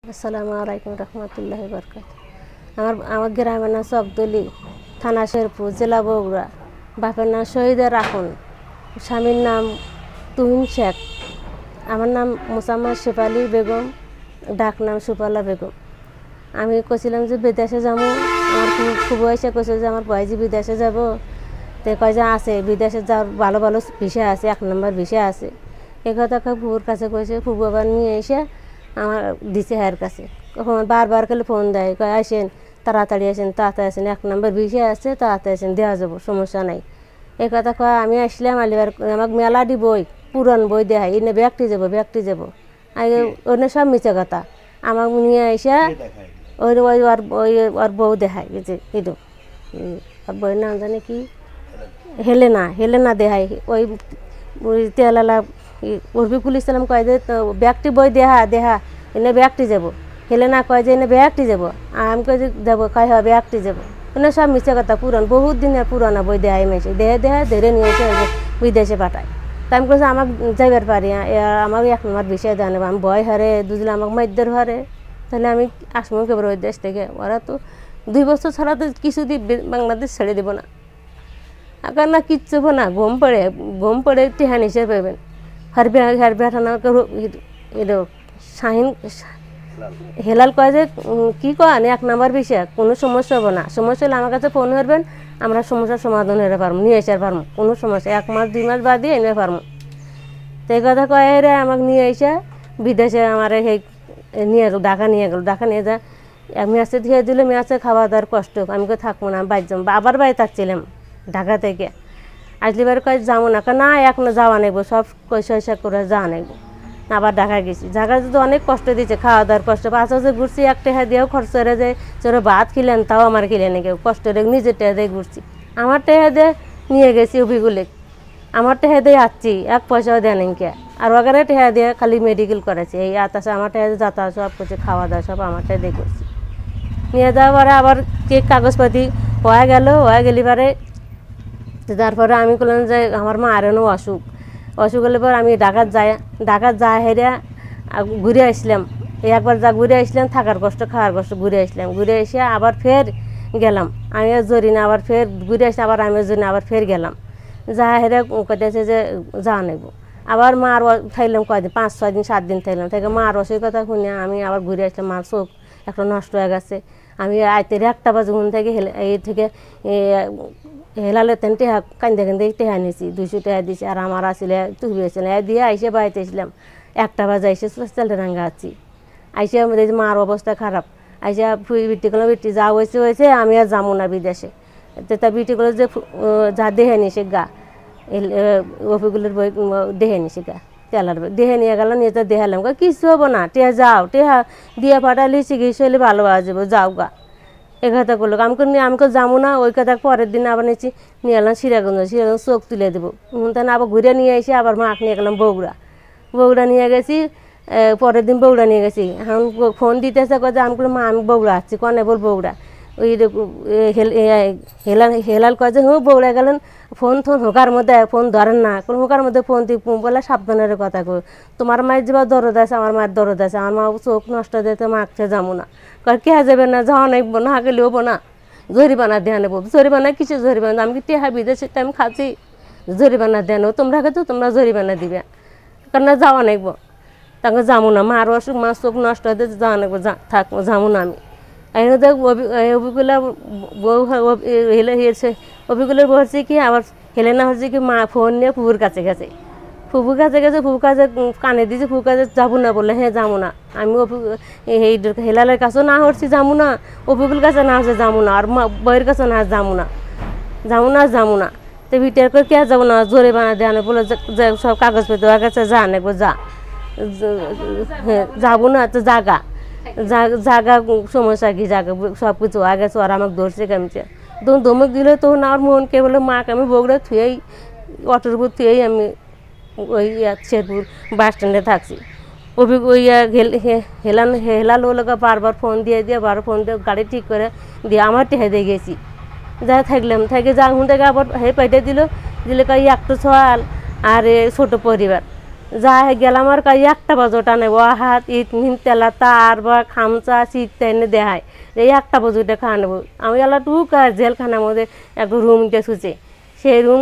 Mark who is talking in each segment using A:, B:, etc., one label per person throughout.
A: আসসালামু আলাইকুম রহমতুল্লাহি বরকাত। আমার গ্রামের নাম চকদলি, থানা শেরপুর, জেলা বগুড়া। বাপের নাম শহীদা রাখুন, স্বামীর নাম তুহিন শেখ। আমার নাম মোসাম্মদ শেফালি বেগম, ডাক নাম সুপালা বেগম। আমি কইছিলাম যে বিদেশে যাবো। আমার খুব এসে কইছে যে আমার বয়জি বিদেশে যাব। তো কয় যে আছে বিদেশে যাওয়ার ভালো ভালো ভিসা আছে, 1 নম্বর ভিসা আছে। এই কথা ফুবুর কাছে কইছে, ফুবু আবার নিয়ে এসে আমার দিছে হায়ের কাছে। কখন বারবার করে ফোন দেয়, কয় আসেন তাড়াতাড়ি আসেন, তাড়াতাড়ি আসেন, 1 নম্বর ভিসা আছে, তাড়াতাড়ি আসেন, দেওয়া যাবো, সমস্যা নাই। এই কথা কয় আমি আসলাম আলিবার আমাকে মেলাডি বই, পুরান বই দেখায়, এনে ব্যাগটি যাবো আগে ওনে সব মিছে কথা। আমাকে নিয়ে এসে ওই ওই ওর বউ দেখায়, এই যে এটু ওর বইয়ের নাম জানে কি, হেলেনা দেখায়। ওই তেলালা রফিকুল ইসলাম কয় যে ব্যাগটি বই দেহা এনে ব্যাগটি যাবো। হেলেনা কয় যে এনে ব্যাগটি যাবো। আমি কই যে যাবো, কয় হয় ব্যাগটি যাবো। ওনে সব মিছে কথা, পুরান বহুত দিনের পুরানা বই দেখায় মেশে দেহা ধরে নিয়ে এসে বিদেশে পাঠায়। তা আমি কইছি আমাকে যাইবার পারি, আমাকে 1 নম্বর বিষয় দেওয়া নেবো। আমি ভয় হারে দুজলে আমাকে মাইদ্যের হারে, তাহলে আমি আসবো কেবল ওই দেশ থেকে। ওরা তো 2 বছর ছাড়া তো কিছু বাংলাদেশ ছেড়ে দেবো না, আকার না কিচ্ছু হবো না। ঘুম পড়ে টেহান হিসেবে পাবেন। হারবে শাহিন হেলাল কয় যে কি কন 1 নম্বর বিষয়, কোনো সমস্যা হবো না। সমস্যা হলে আমার কাছে ফোন করবেন, আমরা সমস্যার সমাধান হতে পারবো, নিয়ে এসে পারবো, কোনো সমস্যা 1 মাস 2 মাস বাদ দিয়ে এনে পারবো। তো এই কথা কয় রে আমাকে নিয়ে এসে বিদেশে আমার সেই নিয়ে গেল, ঢাকা নিয়ে যা মেয়াচে ধুয়ে দিলে মেয়াচে খাওয়া দাওয়ার কষ্ট। আমি কই থাকবো না, বাইর যাবো। আবার বাড়ি থাকছিলাম ঢাকা থেকে আসলিবার কয় যাবো না, না এখনো যাওয়া নেবো, সব পয়সা করে যাওয়া নেবো। আবার ঢাকা গেছি। ঢাকা তো অনেক কষ্ট দিচ্ছে, খাওয়া দাওয়ার কষ্ট। 5 হাজার ঘুরছি, 1 টাকা দিয়েও খরচ করে যায়। চোরে ভাত খেলেন, তাও আমার খেলে নি কেউ, কষ্ট রে নিজের টাকা দিয়ে ঘুরছি। আমার টাকা দিয়ে নিয়ে গেছি অভিগুলে, আমার টাকা দিয়ে আসছি, 1 পয়সাও দেয় নেই কে। আর ওখানে টাকা দিয়ে খালি মেডিকেল করেছে, এই আতাসে আমার টাকা দিয়ে যাতায়াত সব করছে, খাওয়া দাওয়া সব আমার টাকা দিয়ে করছি। নিয়ে যাওয়ার পরে আবার কাগজপাতি হয়ে গেলি পরে তারপরে আমি বললাম যে আমার মা আরেনও অসুখ হলে পর আমি ঢাকাত যাই হেরে ঘুরে আসলাম। একবার ঘুরে আসলাম, থাকার কষ্ট খাওয়ার কষ্ট, ঘুরে আসলাম। ঘুরে এসে আবার ফের গেলাম আমি জরিনা, আবার ফের ঘুরে আসলাম, আবার আমি জরিনা আবার ফের গেলাম। যা হেরে কইতেছে যে যা নেব। আবার মার থাইলাম কয়দিন, 5-6 দিন 7 দিন থাইলাম। থেকে মার অসুখতা শুনে আমি আবার ঘুরে আসলাম। মার চোখ একটা নষ্ট হয়ে গেছে। আমি আইতে 1টা বাজে ঘুম থেকে এই থেকে হেলালে তেন টেহা কান্দে টেহা নিয়েছি, 200 টাকা দিয়েছি। আর আমার আসলে তুই আসলে দিয়ে আইসে বাড়িতে এসলাম। 1টা বাজে আইসে চালটারাঙ্গা আছি। আইসে আমাদের মার অবস্থা খারাপ। আইসে বিটি করলাম, বিটি যা হয়েছে আমি আর যাবো না বিদেশে। তা বিটি করলো যে যা দেহে নিছে গা, অফিগুলোর বই দেহে নিছে গা, তেলার বই দেহে নিয়ে গেল। নিয়ে তো দেখালাম, কিছু হবো না, টেহা যাও, টেহা দিয়ে পাঠালে চিকিৎসা হলে ভালো হয়ে যাবো, যাও গা। এ কথা করলো। আমাকে যাবো না। ওই কথা পরের দিন আবার নিয়েছি, নিয়ে এলাম সিরাগঞ্জ চোখ তুলে দেবো। তাহলে আবার ঘুরে নিয়ে এসে আবার মাকে নিয়ে গেলাম বগুড়া নিয়ে গেছি। পরের দিন বগুড়া নিয়ে গেছি। এখন ফোন দিতেছে যে আমি মা আমি বগুড়া আসছি, কনে বল বগুড়া। ওই হেলাল কয় যে বগুড়া গেলেন, ফোন হোকার মধ্যে ফোন ধরেন না, কোন হোকার মধ্যে ফোন দিই বলে সাবধানের কথা কই। তোমার মায়ের যাবার দরদ আছে, আমার মায়ের দরদ আছে, আমার মা চোখ নষ্ট দিতে মাকে যাবো না। কে যাবে না, যাওয়া নেবো না, গেলে হবো না, জরিমানা দেওয়া নেবো। জরিমানা কিছু জরিমানা, আমি টেহা বিদেশে আমি খাচ্ছি, জরিমানা দেওয়া নেবো। তোমরা তো তোমরা জরিমানা দিবে, কারণ যাওয়া নেবো। তাকে যাবো না, মার অসুখ, মার চোখ নষ্ট হতে যাওয়া নেবো, থাকবো, যাবো না আমি। অভিগুলা অভিগুলোর বলছি কি আবার হেলেনা হচ্ছে কি মা ফোন নিয়ে ফুপুর কাছে গেছে। ফুপুর কাছে কানে দিয়েছে, ফুপুর কাছে যাবো না বললে, হ্যাঁ যাবো না। আমি এই হেলালের কাছেও না হচ্ছি, যাবো না। অভিগুলোর কাছে না হচ্ছে যাবো না, আর বইয়ের কাছে না যাবো না। তো ভিটার করে কে যাবো না, জোরে বানা দেওয়া বলে সব কাগজপত্র ওর কাছে যা নেবো, হ্যাঁ যাবো না। তো জাগা সমস্যা কি, জাগা সব কিছু আগে আর আমাকে ধরছে কেমছে। তখন ধমক দিলে তখন আমার মনকে বলে মাকে আমি বগুড়া থুয়েই অটোর উপর থুয়েই আমি ওই শেরপুর বাস স্ট্যান্ডে থাকছি। হেলাল ওলোকে বারবার ফোন দিয়ে গাড়ি ঠিক করে দিয়ে আমার টেহে দিয়ে গেছি। যা থাকলাম থেকে যা হুন থেকে আবার পাইটে দিলে কাই একটু সওয়াল আর ছোটো পরিবার যা গেলাম আর কাজ একটা বাজোটা নেব হাত ইট নিন তেলা তার বা খামচা শীত এনে দেখায় এই একটা বাজুটা খাওয়া নেবো আমি এলা টুক আর জেলখানার মধ্যে একটা রুম গেছুছে সেই রুম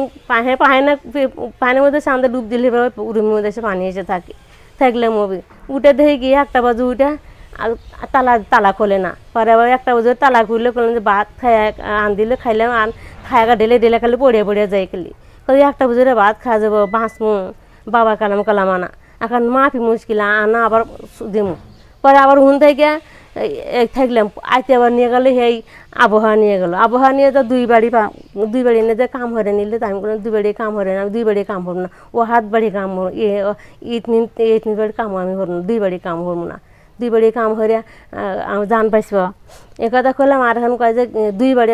A: পানির মধ্যে সামনে ডুব দিলে রুমের মধ্যে এসে পানি এসে থাকলে মবি উঠে দেখে গিয়ে একটা বাজু উঠে তালা খোলে না পরে আবার একটা বাজু তালা খুললে করলাম যে ভাত খাই আন দিলে খাইলাম আন খাইয়া ঢেলে খালি পড়ে যাই খালি একটা বাজুরে ভাত খাওয়া যাবো বাঁচমু বাবা কালাম আনা এখন মাফি মুশকিল আনা আবার দিমু পরে আবার হুন থেকে থাকলাম আইতে আবার নিয়ে গেলে সেই আবহাওয়া নিয়ে তো দুই বাড়ি এনে যে কাম হরে নিলে তো আমি কোনো দুই বাড়ি কাম হরে না আমি দুই বাড়ি কাম হব না ও হাত বাড়ি কাম ইট বাড়ি কাম আমি হর না দুই বাড়ি কাম হরবো না দুই বাড়ি কাম হরে আমি জান পাইছি একথা করলাম আর এখন কয় যে দুই বাড়ি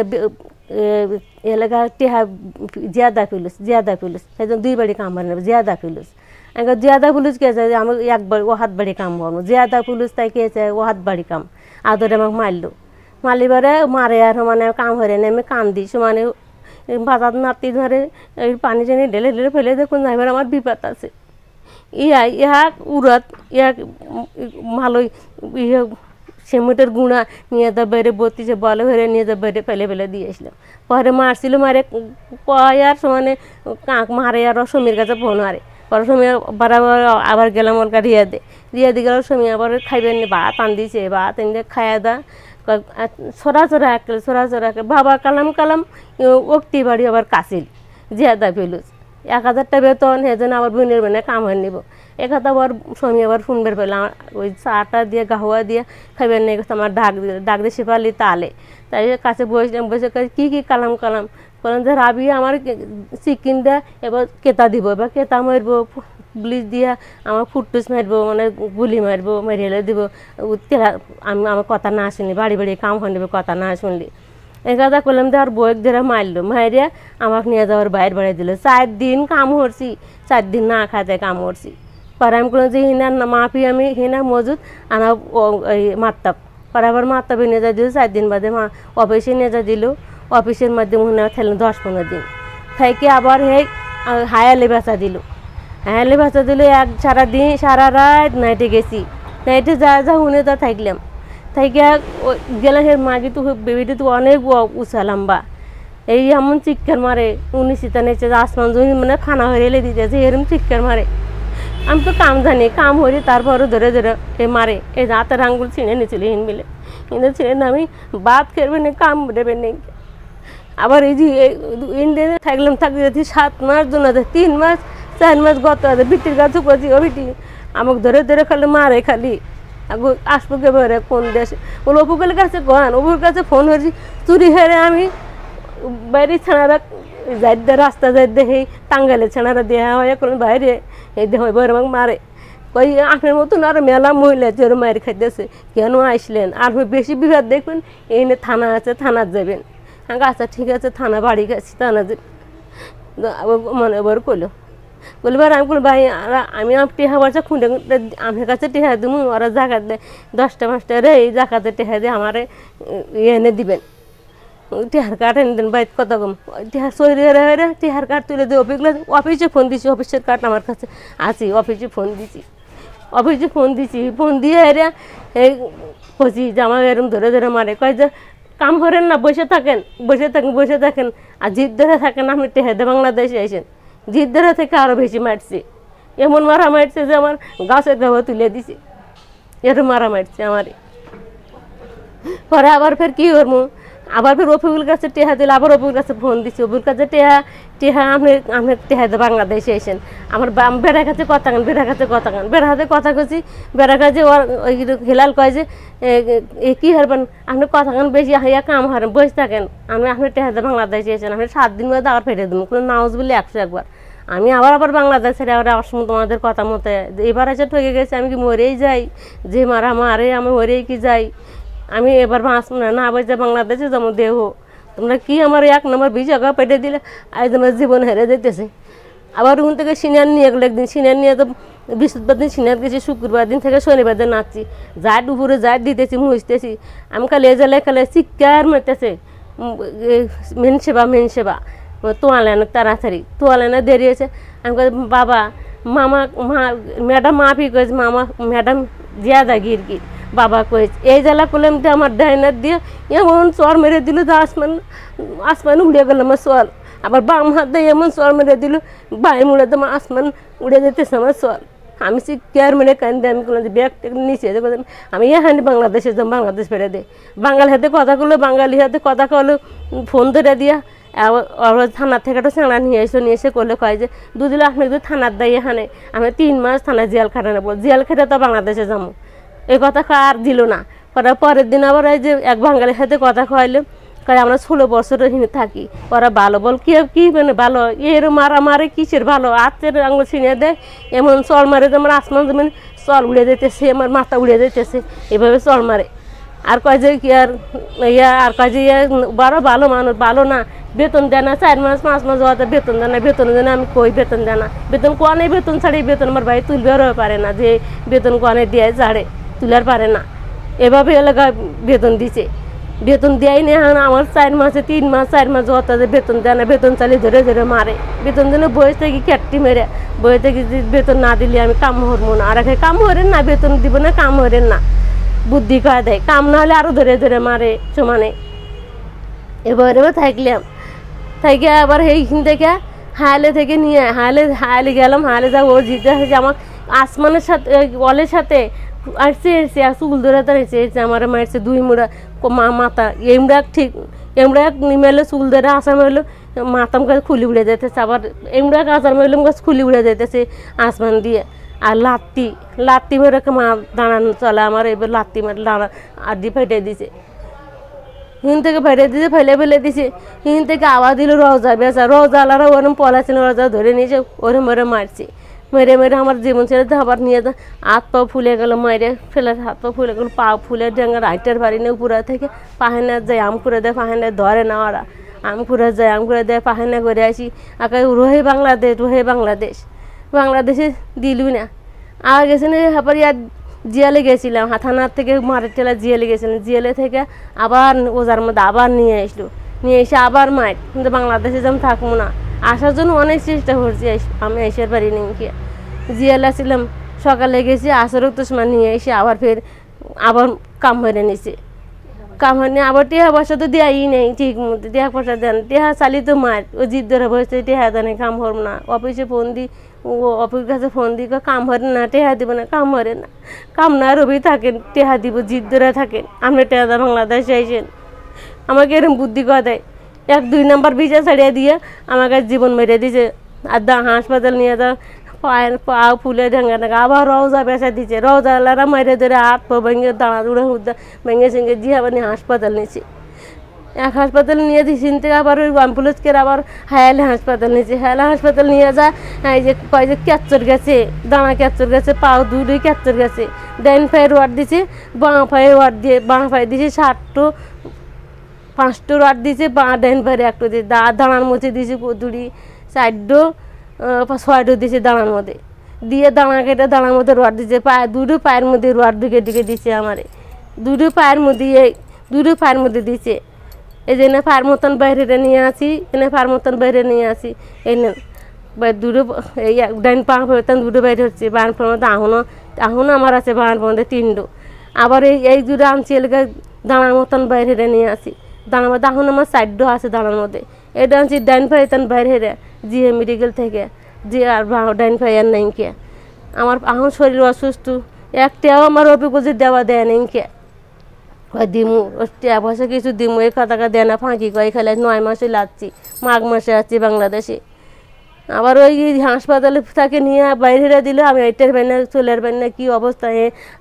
A: এলাকা টেহা জিয়াদা ফিলুস সেই জন্য দুই বাড়ি কাম হরে নেবে জিয়াদা ফিলুস জিয়াদা পুলিশ কে চাই আমি একবার ও হাত বাড়ি কাম করবো জিয়াদা পুলিশ তাই কে চাই ও হাত বাড়ি কাম আদরে আমাকে মারলিবারে মারে আর মানে কাম হরে না আমি কান্দি মানে বাজার নাতি ধরে এই পানি টানি ঢেলে ফেলে দেখুন এবার আমার বিপদ আছে ইহা উড়ত ইয়া ভালোই ইয়ে সিমেন্টের গুঁড়া নিয়ে যা বেড়ে বত্রিশে বলে হয়ে নিয়ে যা বেড়ে ফেলে দিয়ে আসলাম পরে মারছিল মারে আর সমানে কাঁক মারে আর সমীর কাছে ফোন মারে পরে সময় বরাবর আবার গেলাম ওর রিয়াদে গেল সময় আবার খাইবেন ভাত আন দিছে ভাত এনে খাইয়া দা ছোড়া বাবা কালাম ওক্তি বাড়ি আবার কাছিল জিয়াদা ফেলুস 1000 বেতন সেজন্য আবার বোনের বোনে কাম হয়ে নিব একথা আবার সময় আবার শুনবার পেলাম ওই চাটা দিয়ে গাহুয়া দিয়ে খাইবেন নিয়ে গেছে আমার ডাক দিয়ে সেপালি তালে তাই কাছে বসে কি কালাম বলেন যে রাবি আমার চিকেন দেয়া এবার কেতা দিব এবার কেতা মারবো ব্লিচ দিয়া আমার ফুটটুস মারবো মানে গুলি মারবো মেরিয়ে দিব আমি আমার কথা না শুনলি বাড়ি কাম হয়ে নেবে কথা না শুনলি এই কথা করলাম যে আর বইক ধরে মারলো মারিয়া আমাকে নিয়ে যাওয়ার বাইরে বাড়িয়ে দিল 4 দিন কাম করছি 4 দিন না খাতে কাম করছি পরে আমি করলাম যে হিনার মাফি আমি হিনা মজুদ আনা মারতাম পরে আবার মারতাবে নিয়ে যা দিল 4 দিন বাদে অফিসে নিয়ে যা দিল অফিসের মাধ্যমে মনে খেলেন 10-15 দিন থেকে আবার হে হায়ালে বেচা দিল সারা রাত নাইটে গেছি নাইটে যা হুনে যা থাকলাম থেকে গেলাম হে মাগি তো বেবিটি তো অনেক উঁচা লম্বা এই এমন চিৎকার মারে 19 নেচে আসমান জমি মানে খানা হয়ে দিতেছে এরকম চিৎকার মারে আমি তো কাম জানি কাম হরি তারপরে ধরে এ মারে এই হাতের আঙ্গুল ছিঁড়ে নিয়েছিল মিলে কিন্তু ছিঁড়ে আমি ভাত খেরবে না কাম দেবে নেই আবার এই যে ইন্ডিয়াতে থাকলাম থাকতে 7 মাস জন্য 3 মাস 4 মাস গত আছে বিটির কাছে করছি ও বিটি আমাকে ধরে খালি মারে খালি আসবো কে বেড়ে কোন দেশে বলে অপুকের কাছে কন অপুর কাছে ফোন হয়েছি চুরি হেরে আমি বাইরে ছানারা যাইতে রাস্তা যাইতে সেই টাঙ্গালে ছানারা দেওয়া হয় এখন বাইরে এই দেহ বইয়ের আমাকে মারে ওই আপনার মতন আর মেলা মহিলা জোর মায়ের খাইতেছে কেন আসলেন আর বেশি বিবাদ দেখবেন এনে থানা আছে থানার যাবেন আচ্ছা ঠিক আছে থানা বাড়ি গেছি থানা যাবেন মানে এবার কইলো বলবার আমি বলি ভাই আমি টেহা বলছে খুঁড়ে আমার কাছে টেহা দিব ওরা জায়গা দেয় 10টা রে এই জায়গাতে টেহা দিয়ে আমার এনে দিবেন টেহার কার্ড এনে দেন বাইর কত কম টেহার সরি রে টেহার কার্ড তুলে দিয়ে অফিসে ফোন দিছি অফিসের কার্ড আমার কাছে আছে অফিসে ফোন দিছি ফোন দিয়ে এরা এই কছি যে আমার এরকম ধরে মারে কয় যে কাম করেন না বসে থাকেন আর জিদ ধরে থাকেন আপনি টেহা দিয়ে বাংলাদেশে আসেন জিদ ধরে থেকে আরও বেশি মারছে এমন মারা মারছে যে আমার গাছের দেহ তুলে দিছে এরকম মারা মারছে আমারে পরে আবার ফের কি করবো আবার ফের অফিকুল কাছে টেহা দিলে আবার অফিকুল কাছে ফোন দিছি অফিকুল কাছে টেহা আপনি টেহা দিয়ে বাংলাদেশে এসেন আমার বেড়া কাছে কথা গান বেড়া হাতে কথা কছি বেড়া কাছে ওই হেলাল কয় যে কী হারবেন আপনি কথা গান বেশি হাইয়া কাম হারেন বসে থাকেন আপনি টেহা দিয়ে বাংলাদেশে এসেন আপনি 7 দিন মধ্যে আবার ফেটে দেবো কোনো নাউজ বলে 100 একবার আমি আবার বাংলাদেশ ছেড়ে আবার শুনো তোমাদের কথা মতে এবার এসে ঠকে গেছে আমি কি মরেই যাই যে মারে আমি মরেই কি যাই আমি এবার না বসে বাংলাদেশে যেমন দেহ তোমরা কি আমার 1 নম্বর ভিসা পেটে দিলে আজ আমার জীবন হেরে যেতেছে আবার ওখান থেকে সিনিয়র নিয়ে গেলো একদিন সিনিয়র নিয়ে তো বৃহস্পতিবার দিন সিনিয়র গেছি শুক্রবার দিন থেকে শনিবার দিন নাচছি যাই দুপুরে যাই দিতেছি মুছতেছি আমি খালি খালি চিৎকার মারতেছে মেন সেবা তোয়ালে না তাড়াতাড়ি তোয়ালে না দেরি হয়েছে আমি বাবা মামা ম্যাডাম মাফি কয়েছে মামা ম্যাডাম জিয়াদাগির কি বাবা কয়েছে এই জ্বালা করলাম তো আমার ডাইনার দিয়ে এমন চর মেরে দিল তো আসমান উড়ে গেল আমার চল আবার বাম হাত দিয়ে এমন চর মেরে দিল বাই মুড়ে তো আমার আসমান উড়ে যেতেছে আমার চল আমি সে কেয়ার মেরে কান্দে আমি কোনো ব্যাগ নিচে আমি এখানে বাংলাদেশে যাম বাংলাদেশ ফেরে দে বাঙালি হাতে কথা করলো বাঙালি হাতে কথা কলো ফোন ধরে দিয়া থানার থেকে একটা সেঁড়া নিয়ে এসে করলে কয় যে দুদিন আপনি যদি থানার দেয় এখানে আমি 3 মাস থানায় জেল খাটা নেবো জেল খেটে তো বাংলাদেশে যাবো এই কথা আর দিল না পরের দিন আবার এই যে এক বাঙালির সাথে কথা কয়াইলে কয় আমরা 16 বছর থাকি ওরা ভালো বল কি মানে ভালো এর মারে কিসের ভালো হাতের আঙুল ছিঁড়ে দেয় এমন চল মারে যেমন আসমান যেমন চল উড়ে যেতেছে আমার মাথা উড়ে যেতেছে এভাবে চল মারে আর কয় যে কি আর কয় যে বড় ভালো মানুষ ভালো না বেতন দেয় না 4 মাস 5 মাস হওয়াতে বেতন দেয় না বেতন দেয় না আমি কই বেতন দেয় না বেতন কোয়ানে বেতন ছাড়ি বেতন আমার ভাই তুলবেও পারে না যে বেতন কোয়ানে দিয়ে ছাড়ে তুলার পারে না এভাবে এলাকায় বেতন দিছে বেতন দেয় না আমার 4 মাসে 3 মাস 4 মাস হওয়াতে বেতন দেয় না বেতন চালি ধরে ধরে মারে বেতন দিলে বয়স থেকে ক্যাটটি মেরে বয়ে থেকে বেতন না দিলে আমি কাম হরবো না আর কাম হরেন না বেতন দিব না কাম হরেন না বুদ্ধি কয়া দেয় কাম না হলে আরো ধরে ধরে মারে সমানে এবারে থাকলাম থেকে আবার এইখান থেকে হায়ালে থেকে নিয়ে হায়ালে গেলাম হায়ালে যা ও জিতে যে আমার আসমানের সাথে ওলের সাথে আসছে এসে চুল ধরে এসে আমার মারছে 2 মুড়া মাথা এমরা ঠিক এমরা নিমেলে চুল ধরে আসা মারলো মাথাম গাছ খুলি উড়ে যেতেছে আবার এমরা আসার মারলাম গাছ খুলি উড়ে যেতেছে আসমান দিয়ে আর লাত্তি মেরে মা দাঁড়ানো চলে আমার এবার লাত্তি মেরে দাঁড়া আড্ডি ফেটে দিছে হিন থেকে ফেটে দিছে ফেলে দিছে হিন থেকে আওয়াজ দিল রওজা বেসা রওজালারা ওরম পলাছিল রওজা ধরে নিয়েছে ওরে মেরে মারছে মেরে আমার জীবন ছেড়ে আবার নিয়ে হাত পা ফুলে গেল মাইরে ফেলে হাত পা ফুলে গেল পা ফুলে ডেঙ্গার রাইটার বাড়ি নিয়ে উপরে থেকে পাহানা যায় আম করে দেয় পাহানা ধরে না ওরা আম করে যায় আম করে দেয় পাহানা করে আসি আগে রোহে বাংলাদেশে দিলুই না আর গেছে না আবার জিয়ালে গেছিলাম থানার থেকে মারের টেলা জিয়ালে গেছিলাম জিয়ালে থেকে আবার ওজার মধ্যে আবার নিয়ে এসে আবার মার কিন্তু বাংলাদেশে যেমন থাকবো না আসার জন্য অনেক চেষ্টা করছি আমি এসের পারি নি কি জিয়ালে ছিলাম সকালে গেছি আসরও তো সময় নিয়ে এসে আবার কাম হয়ে নিছে কাম হয়নি আবার টেহা পয়সা তো দেয়াই নেই ঠিক মতো টেহা পয়সা দেন টেহা চালি তো মার ও জিদ ধরে বসে টেহা দেনে কাম হরব না অফিসে ফোন দি ও অফিস কাছে ফোন দি কাম হরে না টেহা দিব না কাম হরে না কাম না রবি থাকেন টেহা দিব জিদ ধরে থাকেন আপনি টেহা দা বাংলাদেশে আইসেন আমাকে এরকম বুদ্ধি কথা দেয় 1-2 নম্বর ভিসা ছাড়িয়ে দিয়ে আমাকে জীবন মেরে দিছে আর হাসপাতাল নিয়ে যাও পা ফুলে ঢেঙ্গা আবার রওজা বেসা দিচ্ছে রওজালারা মেরে ধরে হাত পা ভেঙে দাঁড়া উড়ে ভেঙে সেঙে দিয়ে আবার নিয়ে হাসপাতাল নিয়েছে এক হাসপাতাল নিয়ে দিয়েছি থেকে আবার ওই অ্যাম্বুলেন্সকে আবার হায়ালে হাসপাতাল নিয়েছে হায়ালে হাসপাতাল নিয়ে যা এই যে কয় যে ক্যাপচার গেছে দাঁড়া ক্যাপচার গেছে পাও দুটোই ক্যাপচার গেছে ডাইন পায়ের ওয়ার্ড দিছে বাঁ পায়ে ওয়ার্ড দিয়ে বাঁ পায়ে দিয়েছে 5টো ওয়ার্ড দিয়েছে বাঁ ডাইন পায়ে একটু দিয়ে দাঁড়ার মধ্যে দিয়েছে দুটি 4টো 6টো দিয়েছে দাঁড়ার মধ্যে দিয়ে দাঁড়া কেটে দাঁড়ার মধ্যে রোয়ার দিয়েছে দুটো পায়ের মধ্যে রোয়ার ঢুকে দিয়েছে আমারে দুটো পায়ের মধ্যে দিয়েছে এই যে এনে পায়ের মতন বাইরে নিয়ে আসি এনে দুটো এই ডাইন পা পেতাম দুটো বাইরে হচ্ছে বান মধ্যে আহুনও আমার আছে বান মধ্যে 3টো আবার এই দুটো আনছি এলাকা দাঁড়ার মতন বাইরে নিয়ে আসি দাঁড়ার মধ্যে এখন আমার 4টো আছে দাঁড়ার মধ্যে এটা আনছি ডাইন পাইতাম বাইরে জিএ মেডিকেল থেকে যে আর ডাইন পাই আর নাই কে আমার এখন শরীর অসুস্থ একটাও আমার অভিজ্ঞতা দেওয়া দেয় নাই কে দিমু টাকা পয়সা কিছু দিমু এই কথাটা দেয় না ফাঁকি কয় খেলে 9 মাসে লাগছি মাঘ মাসে আসছি বাংলাদেশে আবার ওই হাসপাতালে তাকে নিয়ে বাইরে দিল আমি এইটার বেনে চুলের বেনে কী অবস্থায়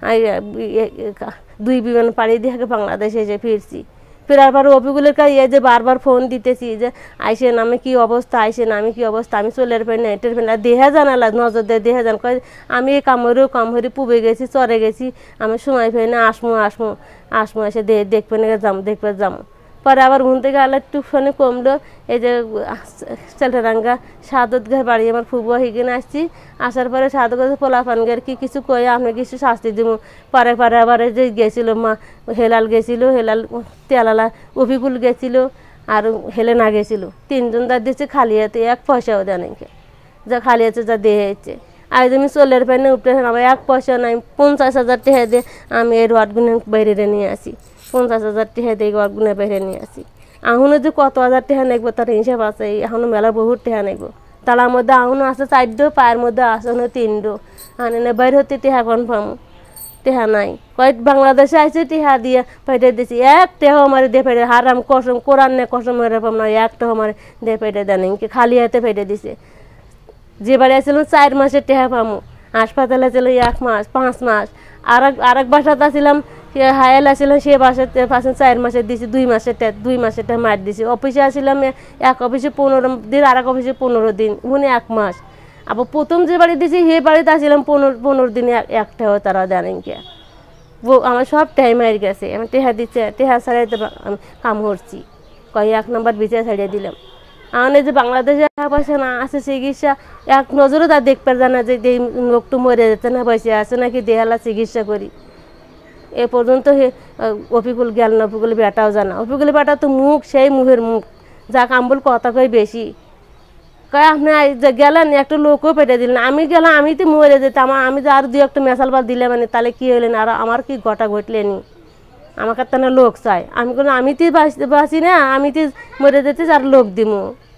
A: 2 বিমান পাড়ি দিয়ে বাংলাদেশে এসে ফিরছি ফেরার পর অফিগুলোর কাছে যে বারবার ফোন দিতেছি যে আইসেন আমি কি অবস্থা আমি চুলের বেনে এটার বেনে দেহা জানালা নজর দিয়ে দেহা জান কয় আমি এই কাম হরি পুবে গেছি চরে গেছি আমি সময় পেয়ে না আসমো এসে দেখবে যাম পরে আবার ঘুম থেকে আলো একটুখানি কমলো এই যে চালটারাঙ্গা সাদতগার বাড়ি আমার ফুবু হিগেন আসছি আসার পরে সাদতগাছে পোলাপানগার কি কিছু কয়ে আমি কিছু শাস্তি দিব পরে আবার যে গেছিলো মা হেলাল তেলালা অফিকুল গেছিলো আর হেলেনা গেছিলো 3জন যা দিচ্ছে খালি হাতে 1 পয়সাও দেয় নাকি যা খালি আছে যা দিয়ে হচ্ছে আজ আমি চলের পাইনে উঠতে আমার 1 পয়সা নাই, 50,000 টাকা দিয়ে আমি এই রডগুলো বাইরে নিয়ে আসি, 50,000 টাকা দিয়ে রডগুলো বাইরে নিয়ে আসি। এখনও যে কত হাজার টাকা নেবো তার হিসাব আছে, এখনও মেলা বহুত টাকা নেবো। তালার মধ্যে এখনও আছে 4 পায়ের মধ্যে আছে 3 আনে বাইরে হতে টেহা কনফার্ম টেহা নাই। কয়েক বাংলাদেশে আইসে টেহা দিয়ে পাইটে দিছি, 1 টাকাও আমার দিয়ে পাইটে, হারাম কসম কোরআন নে কসম মেরে পাম না, 1 টাকা আমার দিয়ে পাইটে দেন, খালি হাতে পাইটে দিছে। যে বাড়ি আসছিলাম 4 মাসের টেহা পামো, হাসপাতালে ছিল 1 মাস 5 মাস। আরেক বাসাতে আসছিলাম হায়াল আসছিলাম, সে বাসাতে 4 মাসের দিছি, 2 মাসের টেহা মার দিছি। অফিসে আসছিলাম এক অফিসে 15 দিন, আর এক অফিসে 15 দিন, উনি 1 মাস। আবার প্রথম যে বাড়ি দিছি সে বাড়িতে আসছিলাম 15 দিনে 1 টাকাও তারা দেন কে। আমার সব টাইম মার গেছে, আমি টেহা দিচ্ছে, টেহা ছাড়াইতে আমি কাম করছি, 1 নম্বর বিচার ছাড়িয়ে দিলাম। আমাদের যে বাংলাদেশে টাকা পয়সা না আছে চিকিৎসা 1 নজরে তা দেখতে জানা যে এই লোকটু মরে যেতে না পয়সা আছে নাকি দেহালা চিকিৎসা করি। এ পর্যন্ত অফিকুল গেল না, অফিকুল বেটাও জানা, অফিকুল বেটা তো মুখ সেই মুখের মুখ, যা কাম্বল কথা কই বেশি। কয় আপনি গেলেন একটা লোকও পেটে দিলেন, আমি গেলাম আমি তো মরে যেতাম, আমি যে আর 2-1 মেসাল বাদ দিলে মানে তাহলে কী হলেন, আর আমার কি ঘটা ঘটলেনি, আমাকে তো না লোক চাই। আমি কোনো আমি তো বাঁচি না, আমি তো মরে যেতে আর লোক দিব।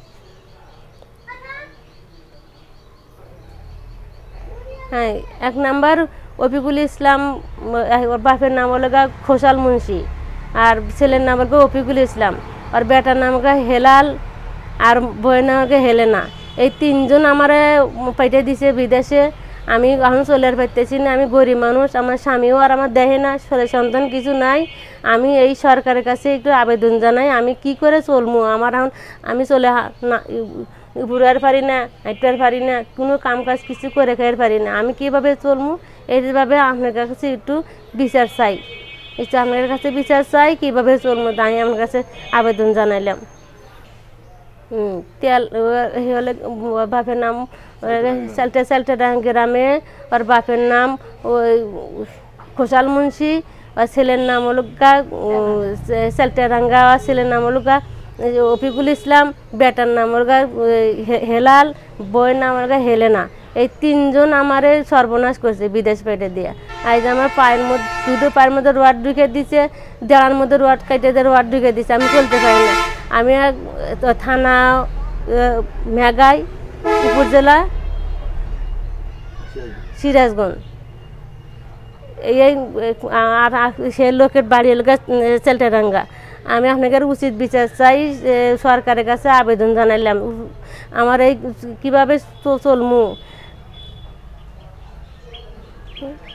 A: হ্যাঁ, 1 নাম্বার অফিকুল ইসলাম, ওর বাপের নাম হলো খোসাল মুন্সি, আর ছেলের নাম হলো অফিকুল ইসলাম, আর বেটার নাম হেলাল, আর বইয়ের নাম হেলেনা। এই 3 জন আমার পাইটে দিছে বিদেশে। আমি এখন চলে পাইতেছি না, আমি গরিব মানুষ, আমার স্বামীও আর আমার দেহে না, সন্তান কিছু নাই। আমি এই সরকারের কাছে একটু আবেদন জানাই, আমি কি করে চলবো। আমার এখন আমি চলে না ঘুরার পারি না, হাঁটতে পারি না, কোনো কাম কাজ কিছু করে খাইতে পারি না, আমি কীভাবে চলবো। এইভাবে আপনার কাছে একটু বিচার চাই, আপনার কাছে বিচার চাই কীভাবে চলবো, তাই আপনার কাছে আবেদন জানাইলাম। তেল হলে বাপের নাম সেলটে গ্রামে, আর বাপের নাম ওই খোসাল মুন্সি, আর ছেলের নাম হলো সেলটেরাঙ্গা, আর ছেলের নাম হলো অফিকুল ইসলাম, বেটার নাম হলো হেলাল, বইয়ের নাম হলো হেলেনা। এই 3 জন আমারে সর্বনাশ করছে বিদেশ পেটে দিয়ে। আজ আমার পায়ের মধ্যে 2 পায়ের মধ্যে রড ঢুকে দিছে, দেড়ার মধ্যে রড কেটে দিয়ে রড ঢুকে দিছে, আমি চলতে পারি না। আমি থানা মেঘাই, উপজেলা সিরাজগঞ্জ, এই আর সে লোকের বাড়ি এলাকা সেলটেরাঙ্গা। আমি আপনাকে উচিত বিচার চাই, সরকারের কাছে আবেদন জানাইলাম, আমার এই কীভাবে চলমু।